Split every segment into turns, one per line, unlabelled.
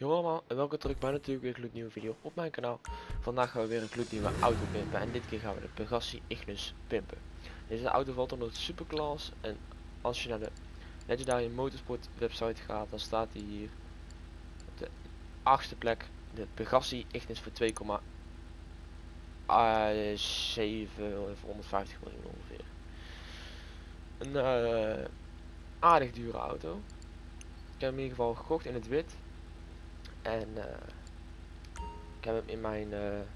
Yo allemaal en welkom terug bij natuurlijk weer een gloednieuwe video op mijn kanaal. Vandaag gaan we weer een gloednieuwe auto pimpen en dit keer gaan we de Pegassi Ignis pimpen. Deze auto valt onder de superclass en als je naar de Legendary Motorsport website gaat, dan staat hij hier op de 8e plek, de Pegassi Ignis voor 2,7 of 150 miljoen ongeveer. Een aardig dure auto. Ik heb hem in ieder geval gekocht in het wit. En ik heb hem in mijn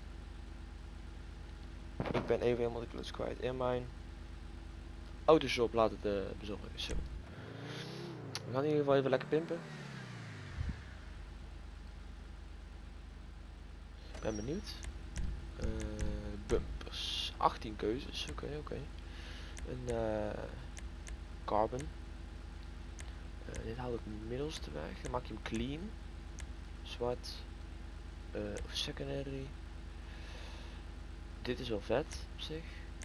ik ben even helemaal de kluts kwijt. In mijn autoshop laten bezorgen. Zo. We gaan in ieder geval even lekker pimpen. Ik ben benieuwd. Bumpers. 18 keuzes. Oké. Een carbon. Dit haal ik middelste weg. Dan maak je hem clean. Zwart. Of secondary. Dit is wel vet op zich.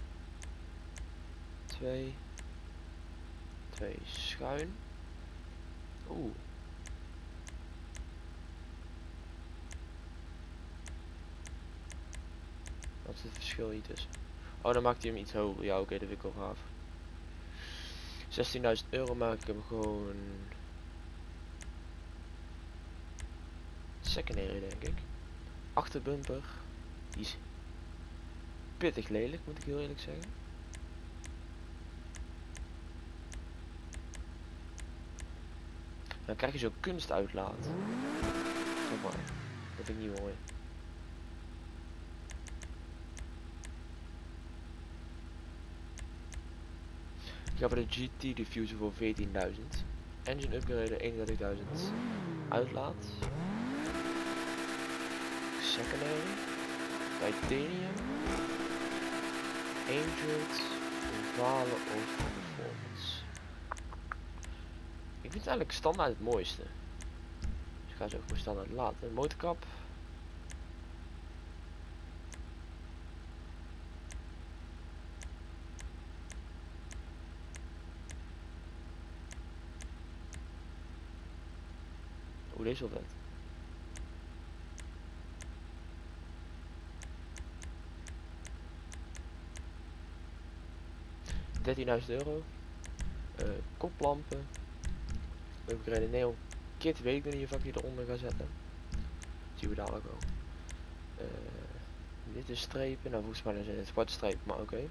2 schuin. Oeh. Wat is het verschil hier tussen? Oh, dan maakt hij hem iets hoger. Ja, oké, dat vind ik wel gaaf. 16.000 € maak ik hem gewoon secondary, denk ik. Achterbumper. Die is pittig lelijk, moet ik heel eerlijk zeggen. Dan krijg je zo'n kunstuitlaat. Zeg maar. Dat vind ik niet mooi. Ik ga voor de GT diffuser voor 14.000. Engine upgrade 31.000. Uitlaat. Secondary. Titanium. Angeled. Ovale of performance. Ik vind het eigenlijk standaard het mooiste. Dus ik ga ze ook voor standaard laten. Motorkap. Oeh, deze is wel vet. €13.000. Koplampen. Upgrade neon kit weet ik nog niet of ik die eronder ga zetten. Dat zien we dadelijk wel. Dit is strepen. Nou, volgens mij zijn het zwarte strepen, maar oké.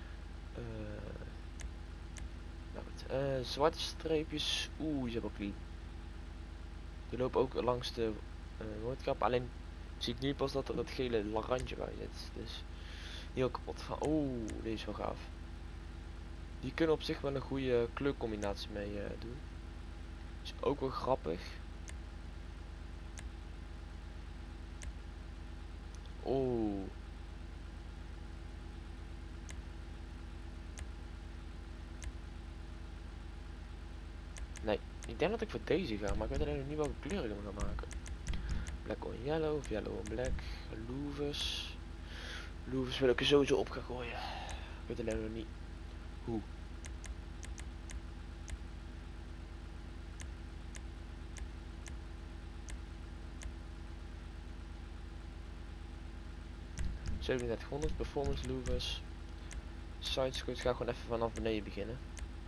Nou goed. Zwarte streepjes. Oeh, die zijn wel clean. Die lopen ook langs de motorkap. Alleen zie ik nu pas dat er het gele randje bij zit. Dus heel kapot van. Oeh, deze is wel gaaf. Die kunnen op zich wel een goede kleurcombinatie mee doen. Is ook wel grappig. Oeh. Nee, ik denk dat ik voor deze ga, maar ik weet alleen nog niet welke kleur ik hem ga maken. Black on yellow of yellow on black. Louvers. Louvers wil ik er sowieso op gaan gooien. Ik weet alleen nog niet hoe. $3700 performance louvers. Sideskirts ga gewoon even vanaf beneden beginnen.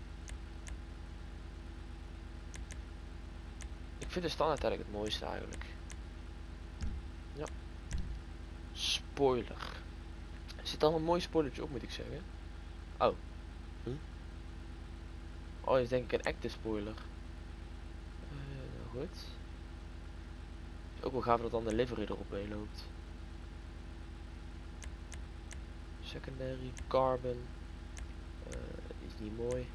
Ik vind de standaard eigenlijk het mooiste eigenlijk. Ja. Spoiler. Er zit al een mooi spoilertje op, moet ik zeggen. Oh. Oh, dit is denk ik een echte spoiler. Nou goed. Is ook wel gaaf dat dan de livery erop mee loopt. Secondary, carbon. Is niet mooi.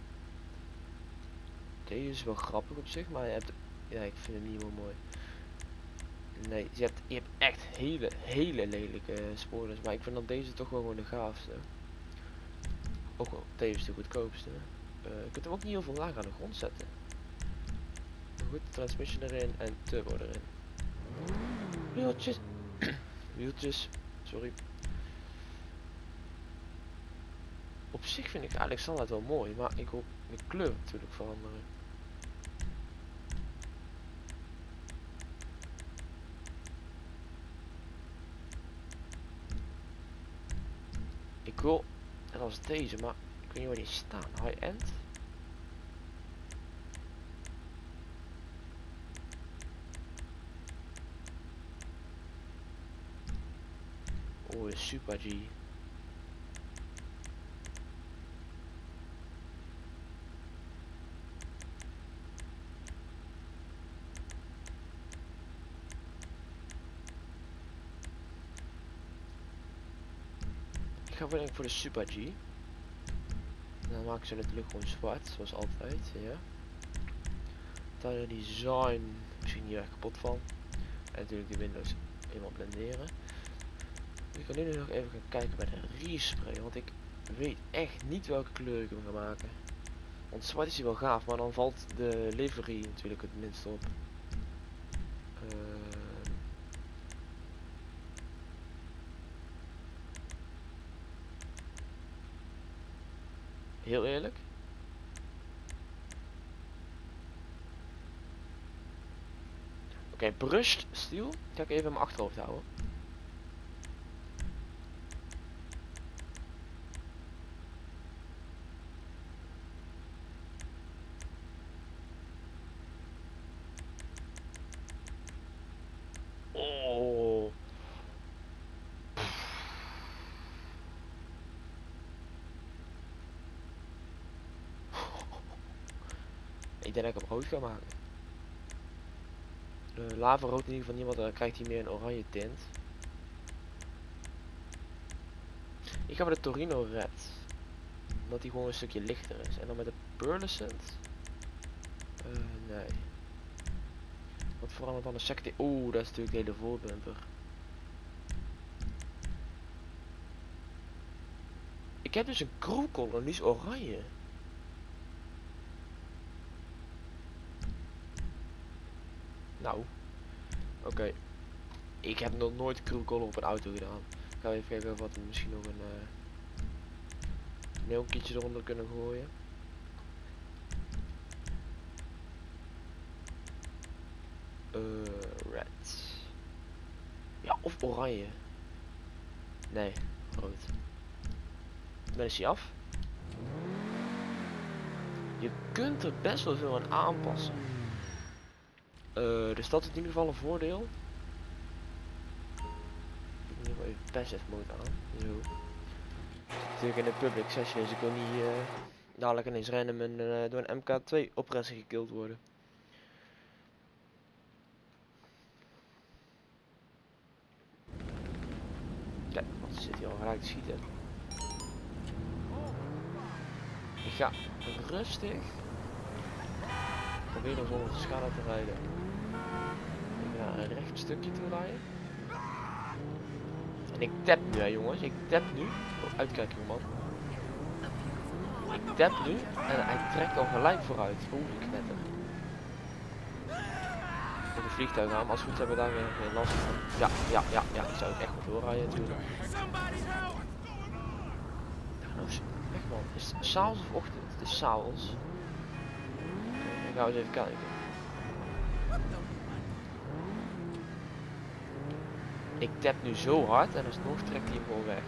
Deze is wel grappig op zich, maar je hebt... Ja, ik vind hem niet wel mooi. Nee, je hebt echt hele lelijke spoilers, maar ik vind dat deze toch wel gewoon de gaafste. Ook wel tevens de goedkoopste. Je kunt hem ook niet heel veel laag aan de grond zetten. Goed, transmission erin en turbo erin. Wieltjes. Wieltjes, sorry. Op zich vind ik eigenlijk standaard wel mooi, maar ik hoop de kleur natuurlijk veranderen. Cool. En dat was deze, maar ik weet niet waar die staan. High-end. Oh, de Super G. Ik ga denk ik voor de Super G. Dan maken ze natuurlijk gewoon zwart, zoals altijd. Ja. Tire design, misschien hier echt kapot van. En natuurlijk de Windows eenmaal blenderen. Ik kan nu nog even gaan kijken bij de respray, want ik weet echt niet welke kleur ik hem ga maken. Want zwart is hij wel gaaf, maar dan valt de livery natuurlijk het minst op. Heel eerlijk. Oké, brushed steel. Ga ik even in mijn achterhoofd houden. Oh. Ik denk dat ik hem rood ga maken. Lava rood in ieder geval niet, want dan krijgt hij meer een oranje tint. Ik ga voor de Torino red. Omdat hij gewoon een stukje lichter is. En dan met de pearlescent. Nee. Wat verandert dan de secte? Oeh, dat is natuurlijk de hele voorbumper. Ik heb dus een crew color, die is oranje. Nou. Oké. Ik heb nog nooit crew color op een auto gedaan. Ik ga even kijken of we misschien nog een neonkietje eronder kunnen gooien. Red. Ja, of oranje. Nee, rood. Dan is hij af. Je kunt er best wel veel aan aanpassen. Dus dat is in ieder geval een voordeel. Ik moet even passive mode aan. Zo. Natuurlijk in de public session, dus ik wil niet dadelijk ineens random door een MK2 oppresser gekild worden. Kijk, wat zit hier al gelijk te schieten. Ik ga rustig proberen zonder schade te rijden. Ik ga een recht stukje toe rijden. En ik tap nu, hè jongens. Ik tap nu. Oh, uitkijken man. Ik tap nu en hij trekt al gelijk vooruit. Oeh, ik knetter. Voor de vliegtuig aan, maar als we het hebben daar weer geen last van. Ja, ik zou het echt wel doorrijden natuurlijk. Nou, echt man. Is het s'avonds of ochtend? Het is s'avonds. Dan gaan we eens even kijken. Ik tap nu zo hard en alsnog trekt hij hem gewoon weg.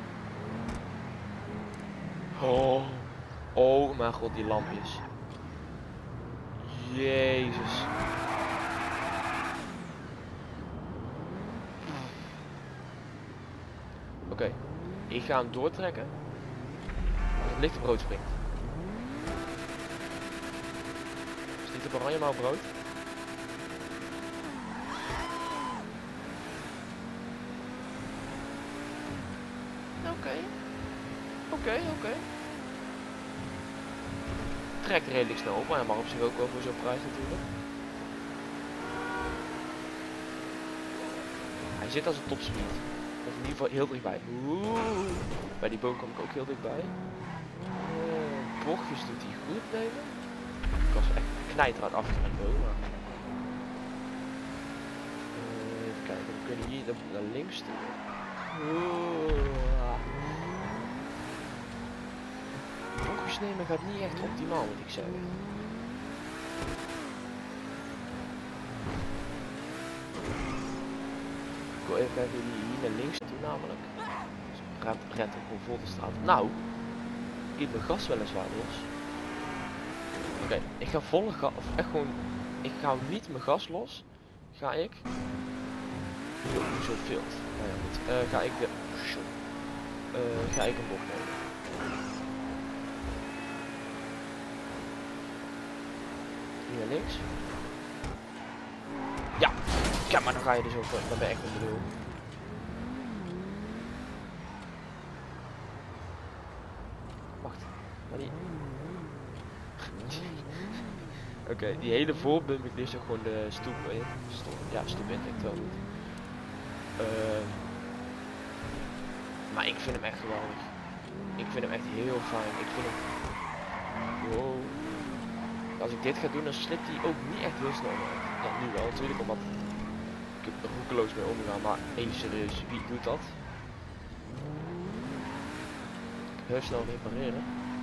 Oh mijn god, die lampjes. Jezus. Oké, ik ga hem doortrekken. Als het lichte brood springt. Is niet op oranje maar op brood? Oké. Trekt redelijk snel op, maar hij mag op zich ook wel voor zo'n prijs natuurlijk. Hij zit als een topspeed. Dat is in ieder geval heel dichtbij. Oeh. Bij die boom kom ik ook heel dichtbij. Bochtjes doet hij goed nemen. Ik was echt knijterhard afgerend boom. Even kijken, we kunnen hier naar links toe. Bochtjes nemen gaat niet echt optimaal, moet ik zeggen. Ik wil even kijken hier naar links toe namelijk. rent ook gewoon vol te staan. Nou, ik mijn gas weliswaar los. Oké, ik ga volle gas, of echt gewoon, ik ga niet mijn gas los. Ga ik, zo veel. Nou ja, goed. Ga ik de, ga ik een bocht nemen. Hier naar links. Ja, maar dan ga je dus ook, dan ben ik echt een bedoel. Wacht, maar die... Oké, die hele voorbump ik dus ook gewoon de stoep in. Ja, stoep in, denk ik wel niet. Maar ik vind hem echt geweldig. Ik vind hem echt heel fijn. Ik vind hem... Wow. Als ik dit ga doen, dan slipt hij ook niet echt heel snel uit. Ja, nu wel natuurlijk, omdat ik er roekeloos mee omgaan. Maar even serieus, wie doet dat? Heel snel repareren.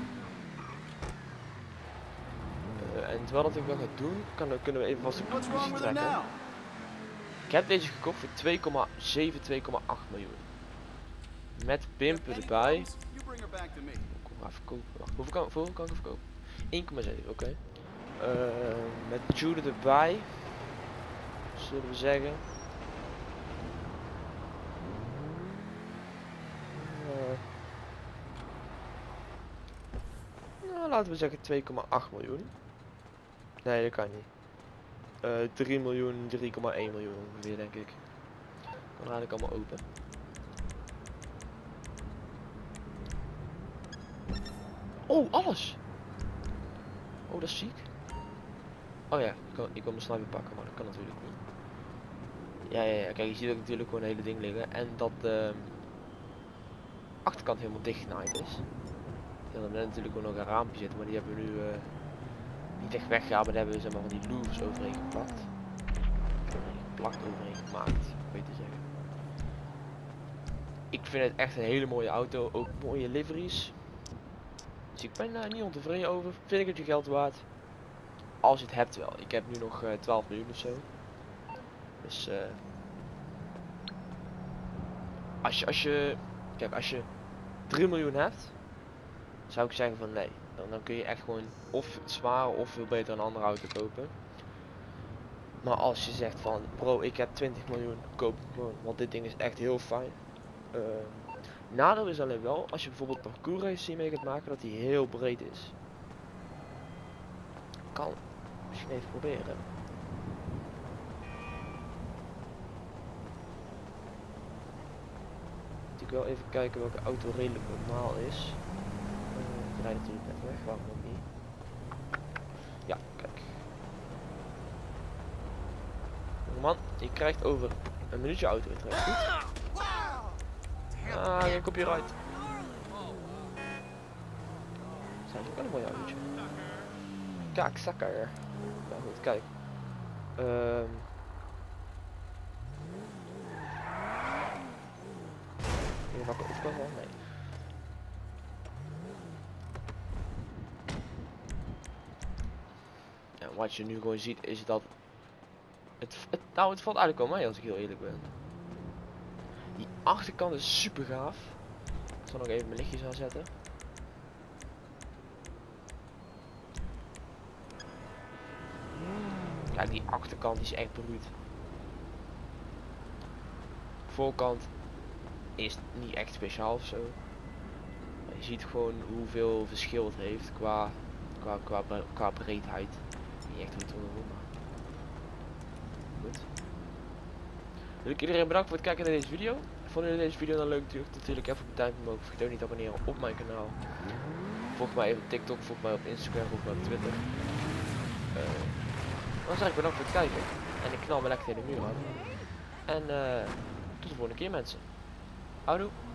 En terwijl dat ik wel ga doen, kunnen we even vast de conclusie trekken. Ik heb deze gekocht voor 2,7, 2,8 miljoen. Met pimpen erbij. Ik ga verkopen. Wacht, hoeveel kan ik verkopen? 1,7, oké. Met tune erbij. Zullen we zeggen. Nou, laten we zeggen 2,8 miljoen. Nee, dat kan niet. 3 miljoen, 3,1 miljoen ongeveer, denk ik. Dan laat ik allemaal open. Oh, alles! Oh, dat is ziek. Oh ja, ik wil mijn sniper pakken, maar dat kan natuurlijk niet. Ja, kijk, je ziet ook natuurlijk gewoon een hele ding liggen. En dat de achterkant helemaal dichtgenaaid is. Die hadden net natuurlijk ook nog een raampje zitten, maar die hebben we nu niet echt weggehaald. Maar daar hebben we zeg maar van die louvers overheen geplakt. Overheen gemaakt, weet te zeggen. Ik vind het echt een hele mooie auto, ook mooie liveries. Dus ik ben daar niet ontevreden over. Vind ik het je geld waard? Als je het hebt wel. Ik heb nu nog 12 miljoen of zo. Dus als je 3 miljoen hebt, zou ik zeggen van nee. Dan kun je echt gewoon of zwaar of veel beter een andere auto kopen. Maar als je zegt van bro, ik heb 20 miljoen, koop het gewoon. Want dit ding is echt heel fijn. Nadeel is alleen wel, als je bijvoorbeeld parcours race mee gaat maken, dat die heel breed is. Kan misschien even proberen. Ik wil even kijken welke auto redelijk normaal is. Ik rijd natuurlijk net weg, waarom ook niet? Ja, kijk. Man, je krijgt over een minuutje auto weer terug. Goed? Ah, geen copyright. Dat is ook wel een mooi autootje. Kaakzakker. Nou goed, kijk. Mag ik overkomen? Nee. Ja, wat je nu gewoon ziet is dat het valt eigenlijk wel mee als ik heel eerlijk ben. Die achterkant is super gaaf. Ik zal nog even mijn lichtjes aanzetten. Ja, die achterkant is echt bruut. Voorkant is niet echt speciaal of zo. Maar je ziet gewoon hoeveel verschil het heeft qua breedheid. Niet echt goed onderhouden, maar goed. Wil ik iedereen bedanken voor het kijken naar deze video. Vonden jullie deze video dan leuk? Natuurlijk even op een duimpje omhoog. Vergeet ook niet te abonneren op mijn kanaal. Volg mij even op TikTok, volg mij op Instagram, volg mij op Twitter. Dan zeg ik bedankt voor het kijken. En ik knal me lekker tegen de muur aan. En tot de volgende keer mensen. Houdoe.